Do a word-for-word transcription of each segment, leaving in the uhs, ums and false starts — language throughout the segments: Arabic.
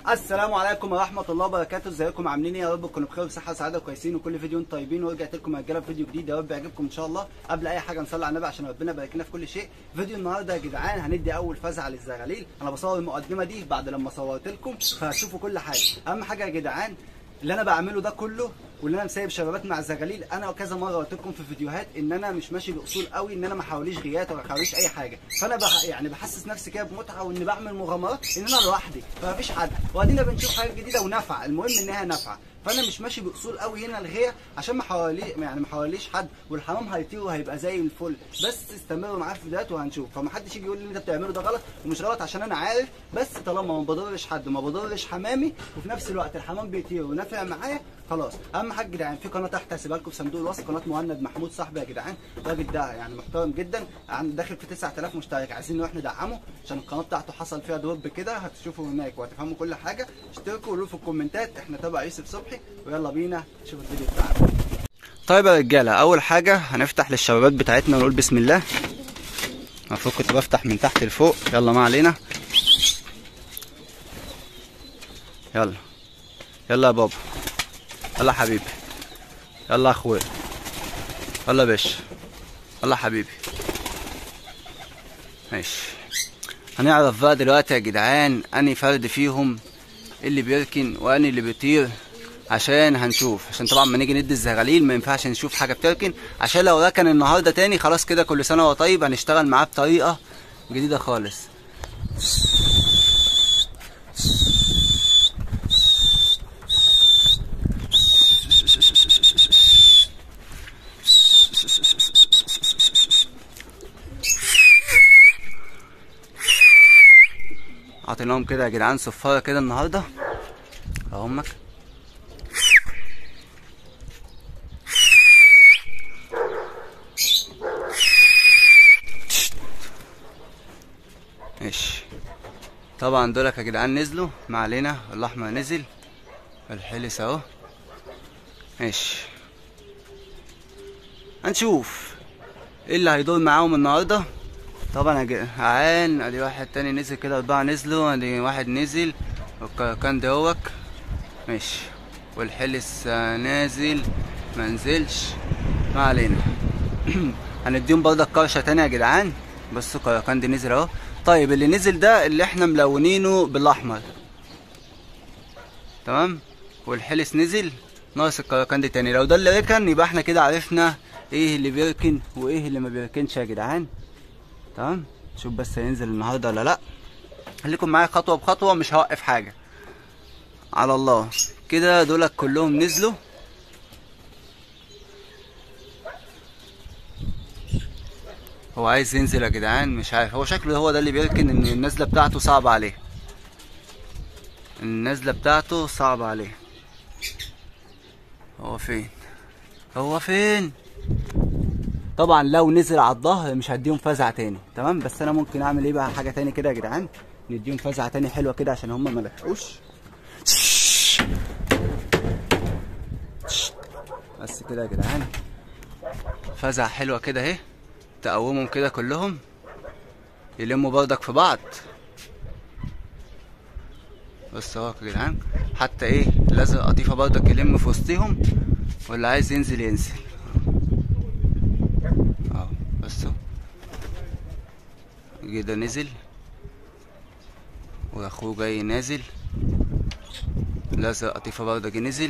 السلام عليكم ورحمه الله وبركاته. ازيكم عاملين ايه؟ يا رب تكونوا بخير وصحه وسعاده وكويسين وكل فيديو انتم طيبين. ورجعت لكم يا رجاله بفيديو جديد يا رب يعجبكم ان شاء الله. قبل اي حاجه نصلي على النبي عشان ربنا يبارك لنا في كل شيء. فيديو النهارده يا جدعان هندي اول فزعه للزغاليل. انا بصور المقدمه دي بعد لما صورت لكم فهتشوفوا كل حاجه. اهم حاجه يا جدعان اللي انا بعمله ده كله واللي انا مسايب شبابات مع الزغاليل، انا كذا مره قلت لكم في فيديوهات ان انا مش ماشي باصول قوي، ان انا ما حاوليش غيات ولا حاوليش اي حاجه. فانا بح يعني بحسس نفسي كده بمتعه واني بعمل مغامرات ان انا لوحدي فمفيش حد، وادينا بنشوف حاجات جديده ونافعه. المهم انها نافعه. فانا مش ماشي باصول قوي هنا الغيه عشان ما حوالي يعني ما حواليش حد، والحمام هيطير وهيبقى زي الفل. بس استمروا معايا في الفيديوهات وهنشوف. فمحدش يجي يقول لي انت بتعمله ده غلط ومش غلط، عشان انا عارف. بس طالما ما بضرش حد وما بضرش حمامي وفي نفس الوقت الحمام بيطير ونافع معايا خلاص. اهم حاجه يا جدعان في قناه تحت هسيبها لكم في صندوق الوصف، قناه مهند محمود صاحبي يا جدعان. الراجل ده يعني محترم جدا، عند داخل في تسعة آلاف مشترك. عايزين نروح ندعمه عشان القناه بتاعته حصل فيها دروب كده، هتشوفوا هناك وهتفهموا كل حاجه. اشتركوا وقولوا في الكومنتات احنا تبع يوسف صبحي، ويلا بينا نشوف الفيديو بتاعنا. طيب يا رجاله، اول حاجه هنفتح للشبابات بتاعتنا ونقول بسم الله. المفروض كنت بفتح من تحت لفوق، يلا ما علينا. يلا يلا يا بابا، يلا يا حبيبي، يلا يا اخويا، يلا يا باشا، يلا يا حبيبي. ماشي، هنعرف بقى دلوقتي يا جدعان انهي فرد فيهم اللي بيركن وانهي اللي بيطير، عشان هنشوف. عشان طبعا ما نيجي ندي الزغاليل ما ينفعش نشوف حاجه بتركن، عشان لو ركن النهارده تاني خلاص كده كل سنه وهو طيب هنشتغل معاه بطريقه جديده خالص. عطيناهم كده يا جدعان صفاره كده النهارده اهمك. ماشي، طبعا دولك يا جدعان نزلوا، ما علينا. الاحمر نزل، الحلس اهو. ماشي، هنشوف ايه اللي هيدور معاهم النهارده. طبعا يا جدعان ادي واحد تاني نزل كده، اربعه نزلوا، ادي واحد نزل والكركان دوك. ماشي، والحلس نازل ما نزلش، ما علينا. هنديهم برضك كرشه تاني يا جدعان. بصوا الكركان دي نزل اهو. طيب اللي نزل ده اللي احنا ملونينه بالاحمر، تمام، والحلس نزل، ناقص الكركان دي تاني. لو ده اللي ركن يبقى احنا كده عرفنا ايه اللي بيركن وايه اللي ما بيركنش يا جدعان. تمام، شوف بس هينزل النهارده ولا لا. خليكم معايا خطوه بخطوه، مش هوقف حاجه على الله. كده دولك كلهم نزلوا. هو عايز ينزل يا جدعان، مش عارف، هو شكله هو ده اللي بيركن، ان النزله بتاعته صعبه عليه. النزله بتاعته صعبه عليه. هو فين؟ هو فين؟ طبعا لو نزل على الظهر مش هديهم فزعه تاني، تمام. بس انا ممكن اعمل ايه بقى، حاجه تاني كده يا جدعان، نديهم فزعه تاني حلوه كده عشان هم ما لحقوش. بس كده يا جدعان، فزعه حلوه كده اهي، تقومهم كده كلهم يلموا بردك في بعض. بص اهو يا جدعان، حتى ايه لازم قطيفه بردك يلم في وسطهم، واللي عايز ينزل ينزل اهو. بس اهو كده نزل، واخوه جاي نازل، لازم قطيفه بردك نزل،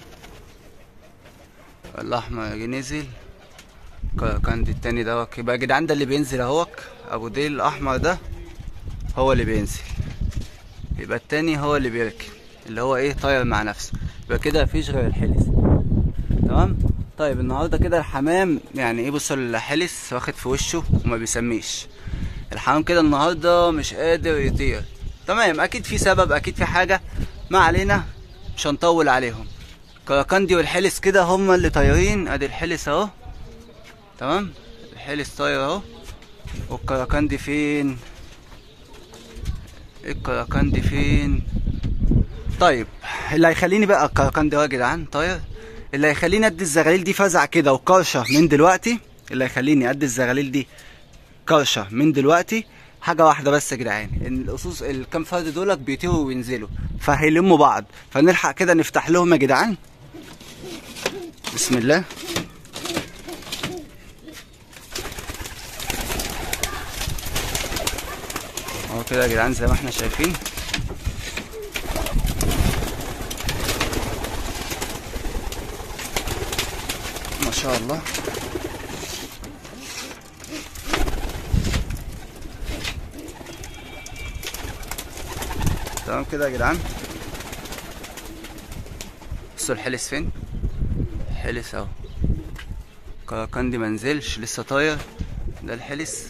الاحمر جه نزل، كان التاني دوك. يبقى يا جدعان ده اللي بينزل اهوك، ابو ديل الاحمر ده هو اللي بينزل، يبقى التاني هو اللي بيركن، اللي هو ايه طاير مع نفسه. يبقى كده مفيش غير الحلس، تمام. طيب النهارده كده الحمام يعني ايه، بصوا الحلس واخد في وشه وما بيسميش. الحمام كده النهارده مش قادر يطير، تمام. اكيد في سبب، اكيد في حاجه، ما علينا، مش هنطول عليهم. كراكندي والحلس كده هما اللي طايرين. ادي الحلس اهو، تمام، الحلس طاير اهو. والكراكندي فين؟ الكراكندي فين؟ طيب اللي هيخليني بقى الكراكندي اهو يا جدعان طاير، اللي هيخليني ادي الزغاليل دي فزع كده وكرشه من دلوقتي، اللي هيخليني ادي الزغاليل دي كرشه من دلوقتي، حاجه واحده بس يا جدعان، ان الاسوس الكام فرد دولك بيطيروا وينزلوا فهيلموا بعض، فنلحق كده نفتح لهم يا جدعان. بسم الله. اهو كده يا جدعان زي ما احنا شايفين. ما شاء الله. تمام كده يا جدعان. بصوا الحلس فين؟ الحلس اهو. كراكندي منزلش لسه طاير، ده الحلس.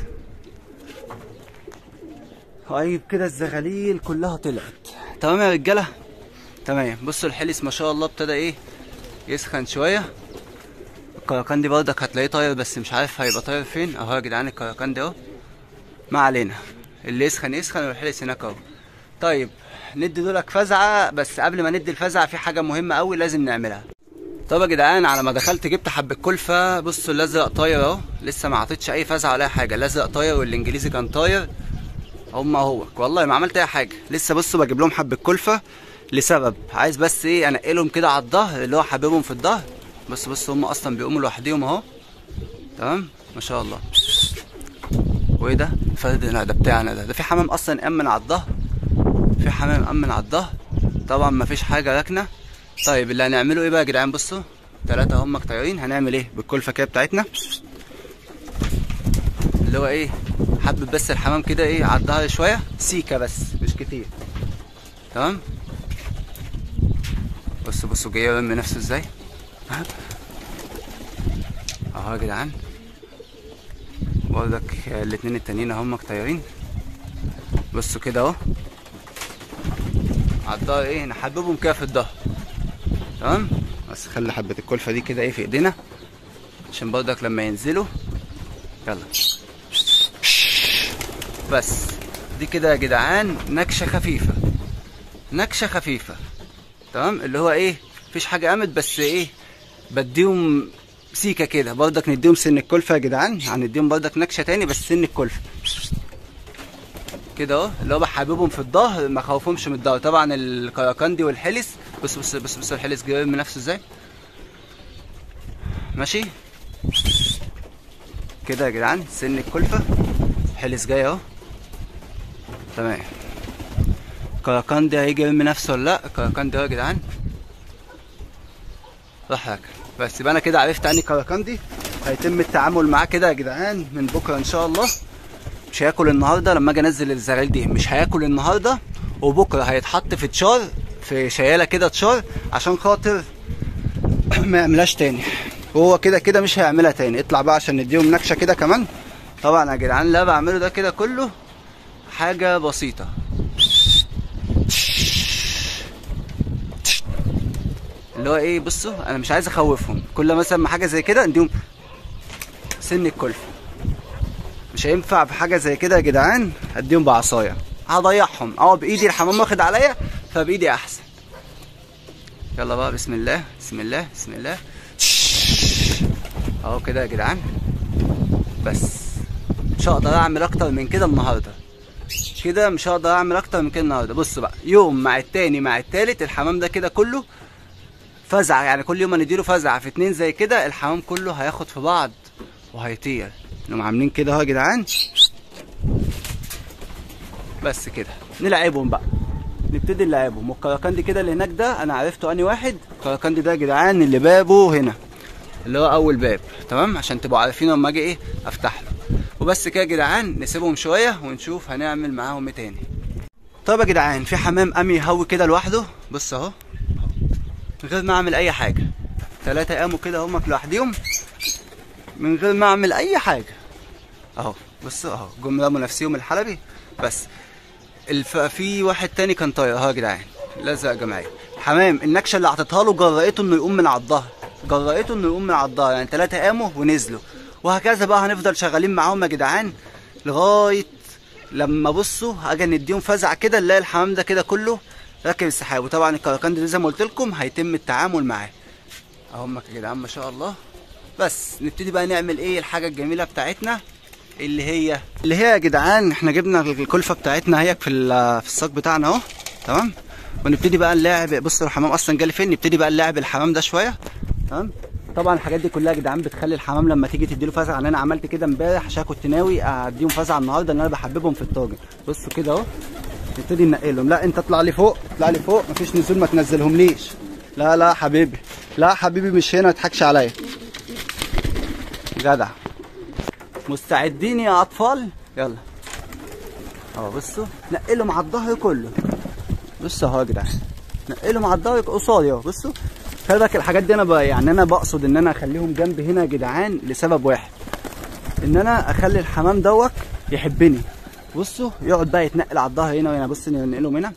طيب كده الزغاليل كلها طلعت. تمام يا رجاله؟ تمام. بصوا الحلس ما شاء الله ابتدى ايه يسخن شويه. الكراكندي برضك هتلاقيه طاير بس مش عارف هيبقى طاير فين. اهو يا جدعان الكراكندي اهو. ما علينا، اللي يسخن يسخن والحلس هناك اهو. طيب ندي دولك فزعه، بس قبل ما ندي الفزعه في حاجه مهمه قوي لازم نعملها. طب يا جدعان على ما دخلت جبت حبه كلفه. بصوا الازرق طاير اهو، لسه ما عطيتش اي فزعه ولا اي حاجه. الازرق طاير والانجليزي كان طاير. هما هو والله ما عملت اي حاجه لسه. بصوا بجيب لهم حبه كلفه لسبب، عايز بس ايه انقلهم كده على الظهر اللي هو حبيبهم في الظهر. بص بص هم اصلا بيقوموا لوحديهم اهو. تمام ما شاء الله. وايه ده فرد؟ لا ده بتاعنا ده. ده في حمام اصلا امن على الظهر، في حمام امن على الظهر. طبعا ما فيش حاجه راكنه. طيب اللي هنعمله ايه بقى يا جدعان؟ بصوا ثلاثه هم طايرين. هنعمل ايه بالكلفه كده بتاعتنا اللي هو ايه حبب بس الحمام كده ايه على الظهر شويه سيكه بس مش كتير. تمام. بصوا بصوا جاي يرمي نفسه ازاي اهو يا جدعان. برضك الاتنين التانيين هم طايرين. بصوا كده اهو على الظهر ايه نحببهم كده في الظهر. تمام. بس خلي حبه الكلفه دي كده ايه في ايدينا عشان برضك لما ينزلوا. يلا بس دي كده يا جدعان نكشه خفيفه، نكشه خفيفه. تمام اللي هو ايه مفيش حاجه قامت بس ايه بديهم سيكه كده. برضك نديهم سن الكلفه يا جدعان، هنديهم برضك نكشه تاني بس سن الكلفه كده اهو اللي هو بحببهم في الظهر ما خوفهمش من الظهر. طبعا الكراكندي والحلس بص بص بص بص الحلس جاي من نفسه ازاي. ماشي كده يا جدعان سن الكلفه. الحلس جاي اهو. تمام. كراكندي هيجي يرمي نفسه ولا لا؟ كراكندي اهو يا جدعان راح راكن. بس يبقى انا كده عرفت اني كراكندي هيتم التعامل معاه كده يا جدعان من بكره ان شاء الله. مش هياكل النهارده لما اجي انزل الزغاليل دي، مش هياكل النهارده، وبكره هيتحط في تشار في شياله كده تشار عشان خاطر ما يعملهاش تاني. وهو كده كده مش هيعملها تاني. اطلع بقى عشان نديهم نكشه كده كمان. طبعا يا جدعان اللي انا بعمله ده كده كله حاجه بسيطه. اللي هو ايه بصوا انا مش عايز اخوفهم. كل مثلا ما حاجه زي كده نديهم سن الكلفه. مش هينفع في حاجه زي كده يا جدعان اديهم بعصايه هضيعهم. اه بايدي الحمام واخد عليا فبايدي احسن. يلا بقى بسم الله بسم الله بسم الله. اهو كده يا جدعان. بس مش هقدر اعمل اكتر من كده النهارده. كده مش هقدر اعمل اكتر من كده النهارده. بصوا بقى يوم مع التاني مع التالت الحمام ده كده كله فزعه. يعني كل يوم هنديله فزعه في اتنين زي كده الحمام كله هياخد في بعض وهيطير. نقوم عاملين كده اهو يا جدعان. بس كده نلعبهم بقى، نبتدي نلعبهم. والكراكندي كده اللي هناك ده انا عرفته اني واحد. الكراكندي ده يا جدعان اللي بابه هنا اللي هو اول باب. تمام عشان تبقوا عارفين لما اجي ايه افتح له. وبس كده يا جدعان نسيبهم شويه ونشوف هنعمل معاهم ايه تاني. طب يا جدعان في حمام قام يهوي كده لوحده. بص اهو من غير ما اعمل اي حاجه. ثلاثه قاموا كده هم لوحديهم من غير ما اعمل اي حاجه اهو. بص اهو جم رموا نفسيهم الحلبي. بس الف... في واحد تاني كان طاير اهو يا جدعان لزق جماعي. حمام النكشه اللي عطيتها له جرأته انه يقوم من على الظهر، جرأته انه يقوم من على الظهر. يعني ثلاثه قاموا ونزلوا وهكذا بقى. هنفضل شغالين معاهم يا جدعان لغايه لما بصوا اجي نديهم فزع كده نلاقي الحمام ده كده كله راكب السحاب. وطبعا الكراكندي زي ما قلت لكم هيتم التعامل معاه اهم يا جدعان ما شاء الله. بس نبتدي بقى نعمل ايه الحاجه الجميله بتاعتنا اللي هي اللي هي يا جدعان احنا جبنا الكلفه بتاعتنا هي في في الصاج بتاعنا اهو، تمام. ونبتدي بقى نلاعب. بصوا الحمام اصلا جالي فين، نبتدي بقى نلاعب الحمام ده شويه، تمام. طبعا الحاجات دي كلها يا جدعان بتخلي الحمام لما تيجي تديله فزعه. انا عملت كده امبارح عشان كنت ناوي اديهم فزعه النهارده ان انا بحببهم في الطاجن. بصوا كده اهو، نبتدي ننقلهم. لا انت اطلع لي فوق، اطلع لي فوق، مفيش نزول، ما تنزلهمليش. لا لا حبيبي، لا حبيبي مش هنا، ما تضحكش عليا. جدع. مستعدين يا اطفال؟ يلا اهو. بصوا نقلهم على الظهر كله. بصوا اهو يا جدعان، نقلهم على الظهر قصادي اهو. بصوا خلي بالك الحاجات دي انا ب... يعني انا بقصد ان انا اخليهم جنبي هنا يا جدعان لسبب واحد، ان انا اخلي الحمام دوت يحبني. بصوا يقعد بقى يتنقل على الظهر هنا وهنا. بص ننقلهم هنا.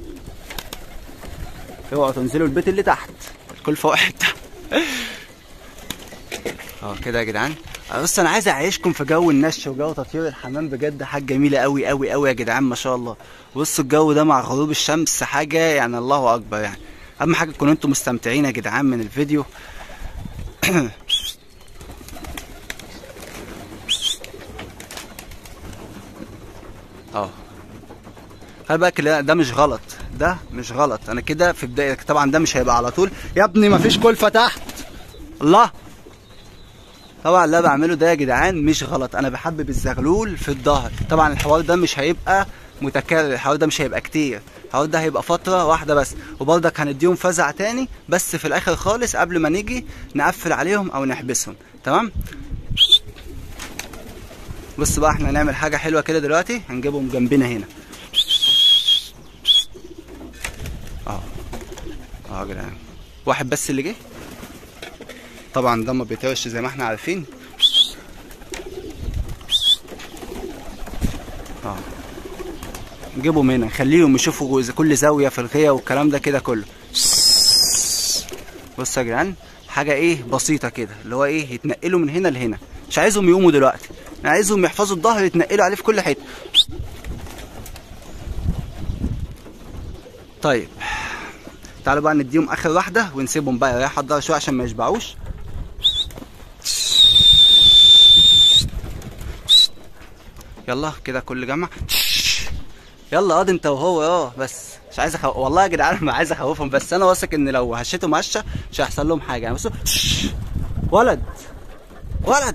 اوعوا تنزلوا البيت اللي تحت، الكلفه واحد. اه كده يا جدعان. بص انا عايز اعيشكم في جو النش وجو تطهير الحمام، بجد حاجه جميله قوي قوي قوي يا جدعان، ما شاء الله. بصوا الجو ده مع غروب الشمس حاجه يعني الله اكبر يعني. اهم حاجه تكونوا انتم مستمتعين يا جدعان من الفيديو. اه خلي بالك ده مش غلط، ده مش غلط. انا كده في بدايه، طبعا ده مش هيبقى على طول يا ابني، مفيش كلفه تحت. الله. طبعا اللي بعمله ده يا جدعان مش غلط، انا بحبب الزغلول في الظهر. طبعا الحوار ده مش هيبقى متكرر، الحوار ده مش هيبقى كتير، الحوار ده هيبقى فتره واحده بس. وبرضك هنديهم فزع تاني بس في الاخر خالص قبل ما نيجي نقفل عليهم او نحبسهم، تمام. بص بقى احنا هنعمل حاجه حلوه كده دلوقتي، هنجيبهم جنبنا هنا اه اه يا جدعان. واحد بس اللي جه، طبعا ده ما بيطيرش زي ما احنا عارفين. اه نجيبهم هنا، نخليهم يشوفوا كل زاويه في الغيه والكلام ده كده كله. بص يا جدعان حاجه ايه بسيطه كده، اللي هو ايه يتنقلوا من هنا لهنا. مش عايزهم يقوموا دلوقتي، انا عايزهم يحفظوا الظهر، يتنقلوا عليه في كل حته. طيب تعالوا بقى نديهم اخر واحده ونسيبهم بقى يريحوا الظهر شويه عشان ما يشبعوش. يلا كده كل جمع. يلا اقعد انت وهو اه. بس مش عايز أخو... والله يا جدعان ما عايز اخوفهم، بس انا واثق ان لو هشيتهم هشه مش هيحصل لهم حاجه يعني. بصوا ولد ولد.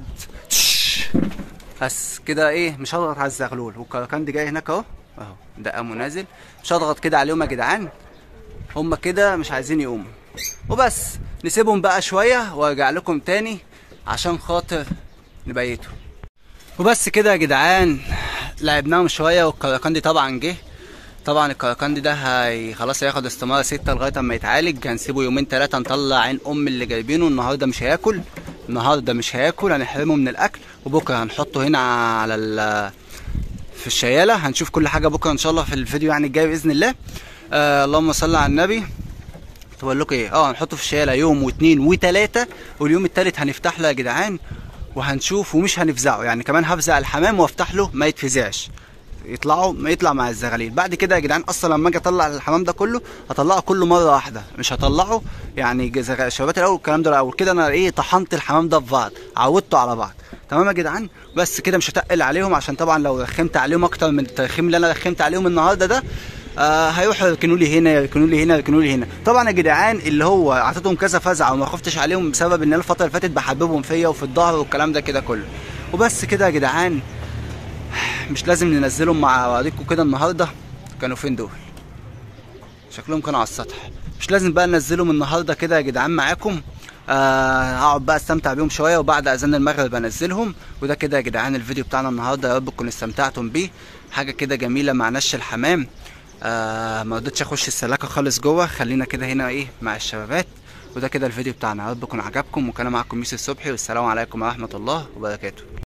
بس كده ايه، مش هضغط على الزغلول. والكركندي جاي هناك اهو اهو، ده قام ونازل. مش هضغط كده عليهم يا جدعان، هما كده مش عايزين يقوموا. وبس نسيبهم بقى شويه وارجع لكم تاني عشان خاطر نبيتهم. وبس كده يا جدعان لعبناهم شويه والكركندي طبعا جه. طبعا الكركندي ده هي خلاص هياخد استماره ستة لغايه اما يتعالج. هنسيبه يومين ثلاثه نطلع عين ام اللي جايبينه. النهارده مش هياكل، النهارده مش هياكل، هنحرمه من الاكل. وبكره هنحطه هنا على ال في الشياله. هنشوف كل حاجه بكره ان شاء الله في الفيديو يعني الجاي باذن الله. آه اللهم صل على النبي. بقول لكم ايه، اه هنحطه في الشياله يوم واثنين وثلاثه، واليوم الثالث هنفتح له يا جدعان وهنشوف. ومش هنفزعه يعني، كمان هفزع الحمام وافتح له ما يتفزعش، يطلعوا ما يطلع مع الزغاليل. بعد كده يا جدعان اصلا لما اجي اطلع الحمام ده كله هطلعه كله مره واحده، مش هطلعه يعني شبابات الاول الكلام ده الاول. كده انا ايه طحنت الحمام ده في بعض، عودته على بعض، تمام يا جدعان. بس كده مش هتقل عليهم، عشان طبعا لو رخمت عليهم اكتر من الترخيم اللي انا رخمت عليهم النهارده ده آه هيروحوا يركنوا لي هنا يركنوا لي هنا يركنوا لي هنا. طبعا يا جدعان اللي هو اعطيتهم كذا فزعه وما خفتش عليهم بسبب ان انا الفتره اللي فاتت بحببهم فيا وفي الظهر والكلام ده كده كله. وبس كده يا جدعان، مش لازم ننزلهم مع اوريكم كده النهارده. كانوا فين دول؟ شكلهم كانوا على السطح. مش لازم بقى ننزلهم النهارده كده يا جدعان معاكم. آه هقعد بقى استمتع بيهم شويه وبعد اذان المغرب انزلهم. وده كده يا جدعان الفيديو بتاعنا النهارده، يا رب تكونوا استمتعتم بيه. حاجه كده جميله مع نش الحمام. آه ما رضيتش اخش السلاكه خالص جوه، خلينا كده هنا ايه مع الشبابات. وده كده الفيديو بتاعنا، يا رب يكون عجبكم. وكان معاكم يوسف صبحي، والسلام عليكم ورحمه الله وبركاته.